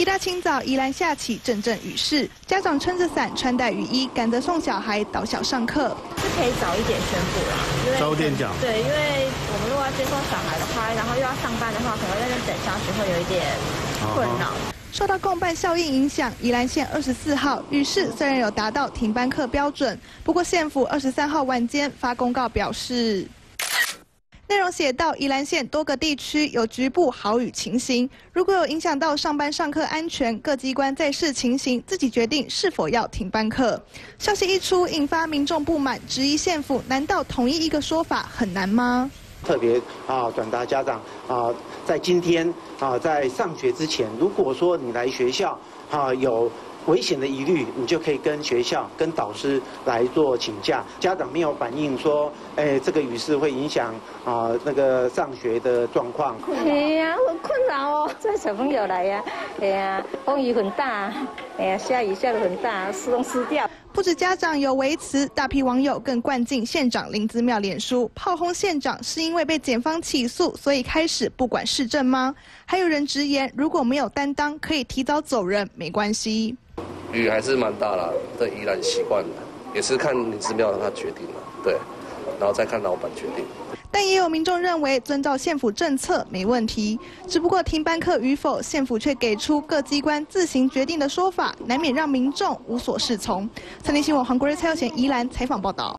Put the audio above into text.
一大清早，宜兰下起阵阵雨势，家长撑着伞，穿戴雨衣，赶着送小孩到校上课。 是可以早一点宣布啦，因为早点讲。 对，因为我们如果要接送小孩的话，然后又要上班的话，可能在那边等消息会有一点困扰。 受到共办效应影响，宜兰县24号雨势虽然有达到停班课标准，不过县府23号晚间发公告表示。 内容写到，宜兰县多个地区有局部豪雨情形，如果有影响到上班上课安全，各机关在视情形自己决定是否要停班课。消息一出，引发民众不满，质疑县府难道统一一个说法很难吗？ 特别转达家长在今天在上学之前，如果说你来学校有 危险的疑虑，你就可以跟学校、跟导师来做请假。家长没有反映说，这个雨势会影响那个上学的状况。 对呀，很困扰哦。这小朋友来呀，哎呀，风雨很大，哎呀，下雨下得很大，湿都湿掉。 不止家长有微词，大批网友更灌进县长林姿妙脸书，炮轰县长是因为被检方起诉，所以开始不管市政吗？还有人直言，如果没有担当，可以提早走人，没关系。 雨还是蛮大啦，这宜兰习惯了，也是看林姿妙他决定了，对，然后再看老板决定。 但也有民众认为遵照县府政策没问题，只不过停班课与否，县府却给出各机关自行决定的说法，难免让民众无所适从。三立新闻黄国瑞、蔡耀贤宜兰采访报道。